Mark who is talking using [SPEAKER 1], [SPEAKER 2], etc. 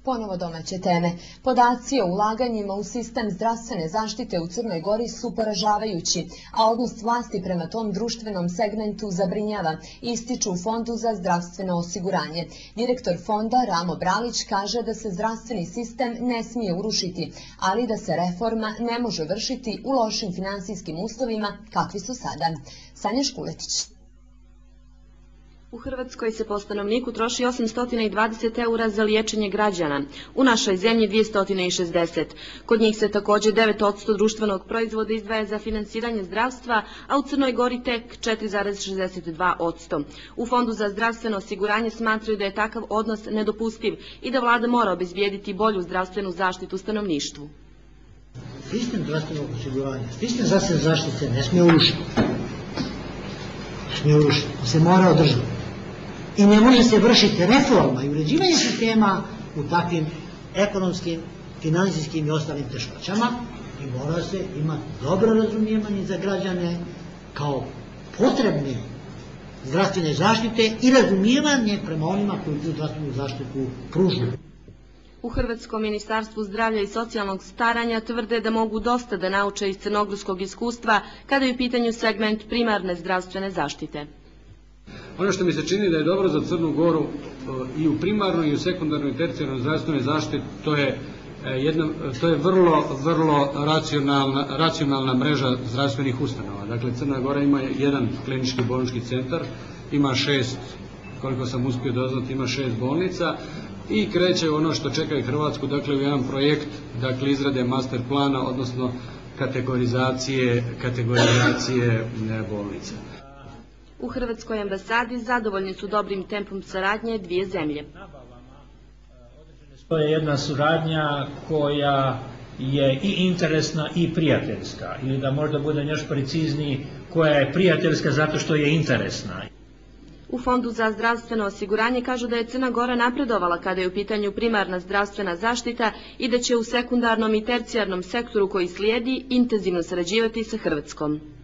[SPEAKER 1] Ponovo domaće teme. Podaci o ulaganjima u sistem zdravstvene zaštite u Crnoj Gori su poražavajući, a odnos vlasti prema tom društvenom segmentu zabrinjava, ističu u Fondu za zdravstveno osiguranje. Direktor fonda Ramo Bralić kaže da se zdravstveni sistem ne smije urušiti, ali da se reforma ne može vršiti u lošim finansijskim uslovima kakvi su sada. Sanja Škuletić.
[SPEAKER 2] U Hrvatskoj se po stanovniku troši 820 eura za liječenje građana, u našoj zemlji 260. Kod njih se također 9% društvenog proizvoda izdvaja za finansiranje zdravstva, a u Crnoj Gori tek 4,62%. U Fondu za zdravstveno osiguranje smatraju da je takav odnos nedopustiv i da vlada mora obezbijediti bolju zdravstvenu zaštitu stanovništvu.
[SPEAKER 3] Sistem zdravstvenog osiguranja, sistem zdravstvene zaštite ne smije urušiti. Se mora održati. I ne može se vršiti reforma i uređivanje sistema u takvim ekonomskim, financijskim i ostalim teškoćama i mora se imati dobro razumijevanje za građane kao potrebne zdravstvene zaštite i razumijevanje prema onima koji tu zdravstvenu zaštitu pružuju.
[SPEAKER 2] U Hrvatskom ministarstvu zdravlja i socijalnog staranja tvrde da mogu dosta da nauče iz crnogorskog iskustva kada je u pitanju segment primarne zdravstvene zaštite.
[SPEAKER 4] Ono što mi se čini da je dobro za Crnu Goru i u primarnoj i u sekundarnoj i tercijarnoj zdravstvenoj zaštiti, to je vrlo racionalna mreža zdravstvenih ustanova. Dakle, Crna Gora ima jedan klinički bolnički centar, ima 6, koliko sam uspio doznati, ima 6 bolnica, i kreće ono što čeka i Hrvatsku, dakle u jedan projekt, dakle izrade master plana, odnosno kategorizacije bolnica.
[SPEAKER 2] U Hrvatskoj ambasadi zadovoljni su dobrim tempom saradnje dvije zemlje.
[SPEAKER 5] To je jedna suradnja koja je i interesna i prijateljska, ili da možda budem još precizniji, koja je prijateljska zato što je interesna.
[SPEAKER 2] U Fondu za zdravstveno osiguranje kažu da je Crna Gora napredovala kada je u pitanju primarna zdravstvena zaštita i da će u sekundarnom i tercijarnom sektoru koji slijedi intenzivno sarađivati sa Hrvatskom.